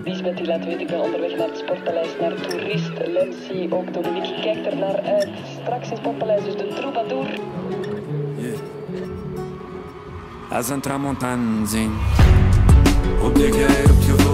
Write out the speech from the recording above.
Lisbeth die laat weten, ik ben onderweg naar het Sportpaleis, naar toerist Lency. Ook Dominique kijkt er naar uit. Straks in het Sportpaleis, dus de troubadour. Yeah. As een tramontanzin, obrigado que eu vou